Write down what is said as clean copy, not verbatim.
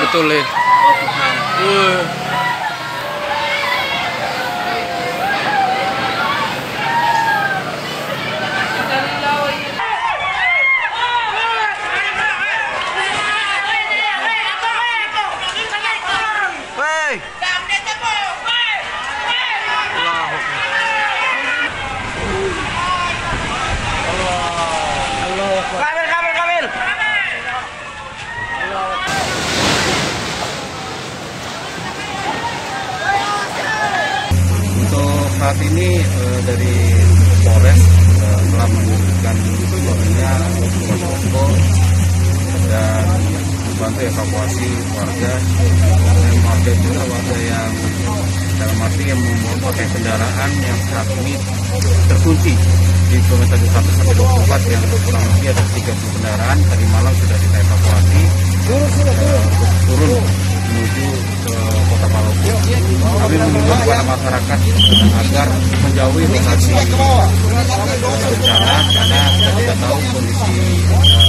betul Le. Saat ini dari Polres telah menurunkan suaminya posko dan membantu evakuasi warga dan warga juga warga yang dalam arti yang memakai kendaraan yang saat ini terkunci di kilometer 1 sampai 24 yang kurang lebih ada 30 kendaraan tadi malam sudah kita evakuasi turun menuju ke Kota Maluku. Kami mengimbau kepada masyarakat agar menjauhi lokasi bencana karena kita tidak tahu kondisi